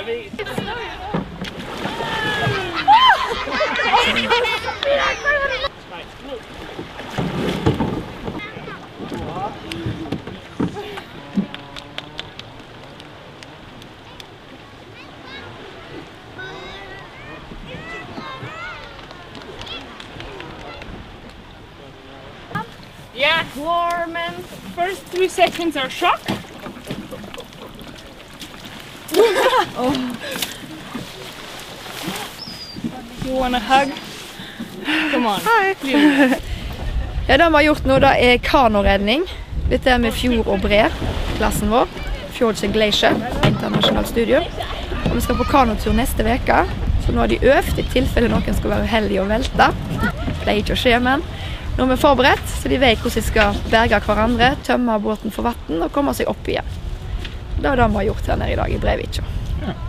Yeah, warm and first 3 seconds are shock. Oh. You want a hug? Come on. Hei. Ja, det vi har gjort nå, det er kanoredning. Dette er med Fjord og Bre, klassen vår. Fjords and Glacier, internasjonalt studium. Og vi skal på kanotur neste veke, så nå har de øvd i tilfelle noen skal være uheldig og velte. Det pleier ikke å skje, men nå er vi forberedt, så de vet hvordan de skal berge hverandre, tømme båten for vatten og komme seg opp igjen. Det er det vi har gjort her nede i dag i Breivika.